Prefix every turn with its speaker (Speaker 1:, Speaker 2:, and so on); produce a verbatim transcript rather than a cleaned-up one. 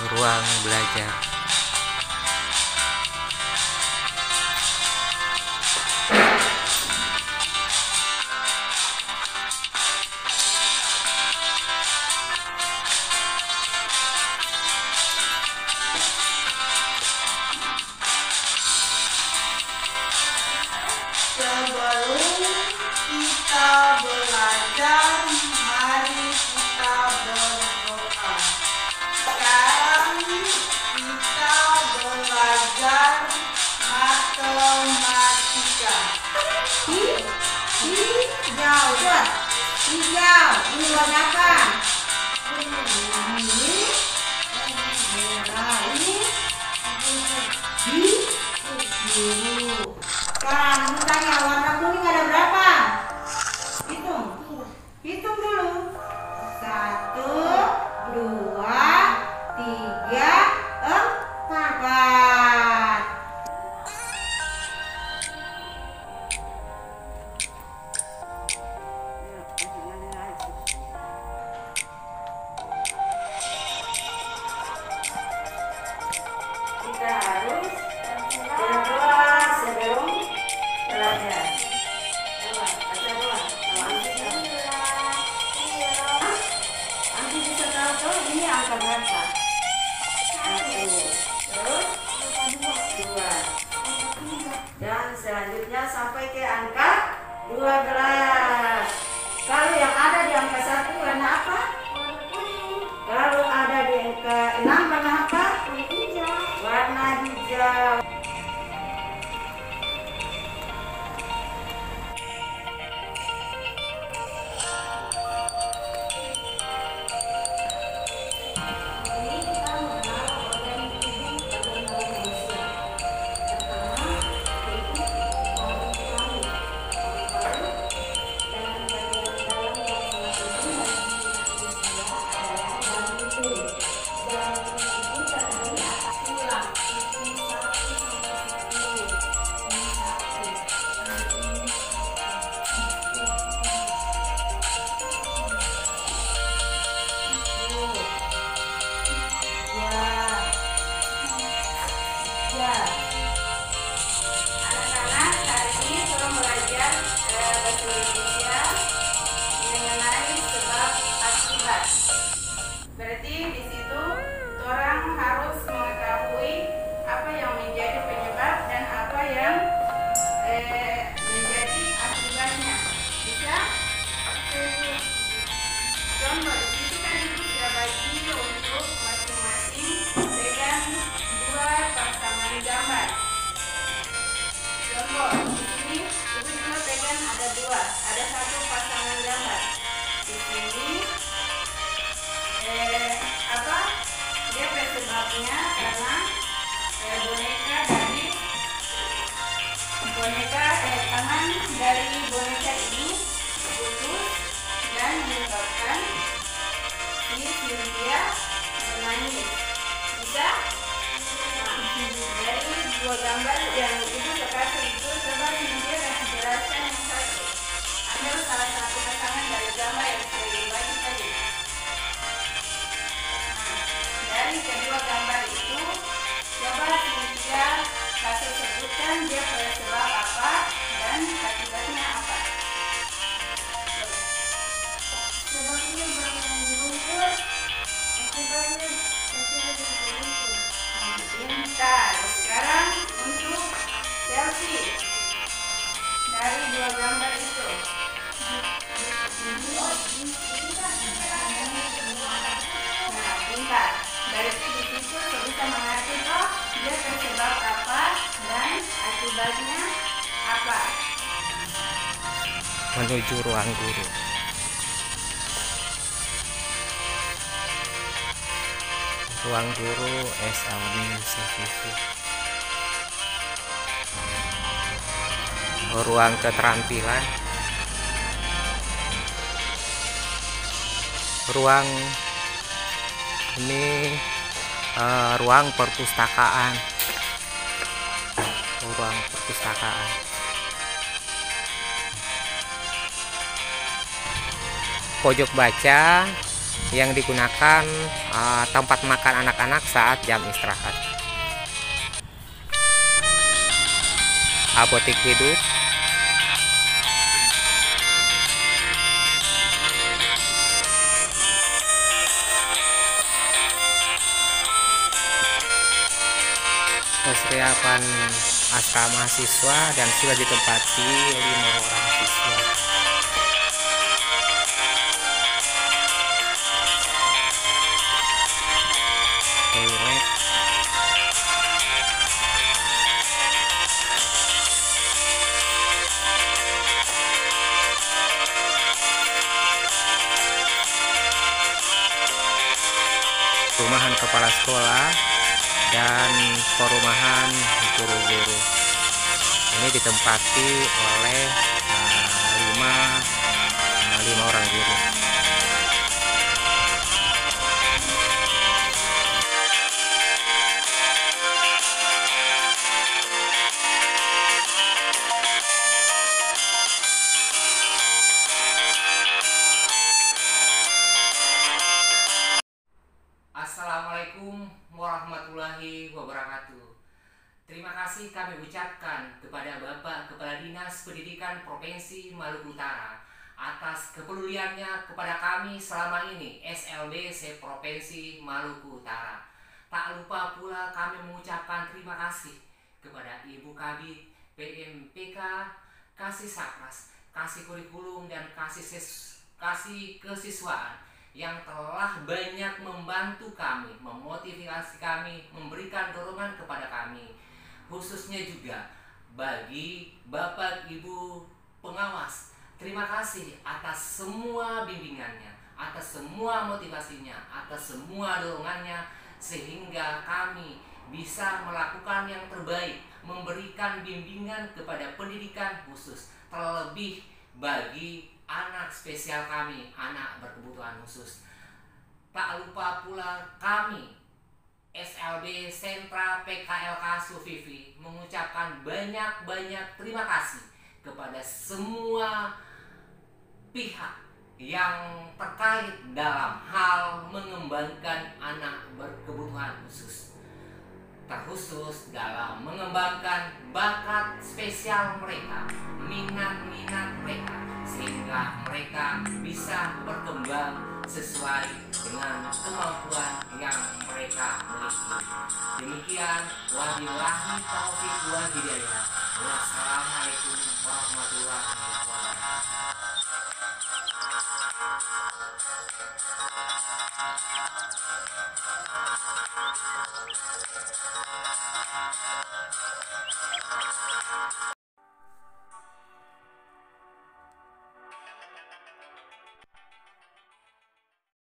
Speaker 1: ruang belajar.
Speaker 2: Sebelum kita belajar, mari kita berdoa. Sekarang kita belajar matematika. Hi, hijau, buat hijau. Ini warna apa? Ini merah. Ini biru. Sekarang tanya warna kuning ada berapa? Hitung. Hitung dulu. Satu, dua, tiga, empat. Kita harus berdoa sebelum belajar. Coba baca doa. Nanti bisa tahu tuh ini angka berapa. Satu, terus dua, dan selanjutnya sampai ke angka dua belas. Kalau yang ada di angka satu warna apa? Kalau ada di angka enam warna apa? Warna hijau. Anak-anak, hari ini sudah belajar bahasa Indonesia mengenai sebab akibat. Berarti di situ orang harus mengetahui apa yang menjadi penyebab dan apa yang eh, menjadi akibatnya. Bisa? Contoh di sini kan ibu sudah bagi untuk masing-masing dengan dua pasangan gambar. Contoh di sini ibu cuma pegang ada dua, ada satu pasangan gambar. Di sini eh, apa? Dia penyebabnya karena eh, boneka dari boneka eh, tangan dari boneka ini putus dan menyebabkan si Cynthia menangis. Bisa? Dari dua gambar yang ibu kasih itu, coba Cynthia kasih jelaskan yang satu. Ambil salah satu pasangan dari gambar yang sudah dibagi tadi. Nah, dari kedua gambar itu, coba Cynthia kasih sebutkan dia penyebab apa dan akibatnya apa. Sebabnya banyak lumpur, akibatnya pintar. Sekarang untuk selfie dari dua gambar itu. Nah, pintar. Berarti di situ bisa mengerti oh dia penyebab apa dan akibatnya apa.
Speaker 1: Menuju ruang guru. Ruang guru S. Almi Sevivi. Ruang keterampilan. Ruang ini uh, ruang perpustakaan. Ruang perpustakaan. Pojok baca yang digunakan uh, tempat makan anak-anak saat jam istirahat. Apotik hidup, persiapan asrama siswa dan sudah ditempati lima orang siswa. Toilet, rumahan kepala sekolah dan perumahan guru-guru. Ini ditempati oleh uh, lima, uh, lima orang guru. Assalamualaikum warahmatullahi wabarakatuh. Terima kasih kami ucapkan kepada Bapak Kepala Dinas Pendidikan Provinsi Maluku Utara atas kepeduliannya kepada kami selama ini S L B C Provinsi Maluku Utara. Tak lupa pula kami mengucapkan terima kasih kepada Ibu Kabid, P M P K, Kasih Sakras, Kasih Kurikulum dan Kasih Ses Kasih Kesiswaan yang telah banyak membantu kami, memotivasi kami, memberikan dorongan kepada kami. Khususnya juga bagi Bapak Ibu pengawas, terima kasih atas semua bimbingannya, atas semua motivasinya, atas semua dorongannya, sehingga kami bisa melakukan yang terbaik, memberikan bimbingan kepada pendidikan khusus, terlebih bagi anak spesial kami, anak berkebutuhan khusus. Tak lupa pula kami S L B Sentra P K L K Suvivi mengucapkan banyak-banyak terima kasih kepada semua pihak yang terkait dalam hal mengembangkan anak berkebutuhan khusus, terkhusus dalam mengembangkan bakat spesial mereka, minat-minat mereka, sehingga mereka bisa berkembang sesuai dengan kemampuan yang mereka miliki. Demikian, wabillahi taufiq wal hidayah. Wassalamualaikum warahmatullahi wabarakatuh.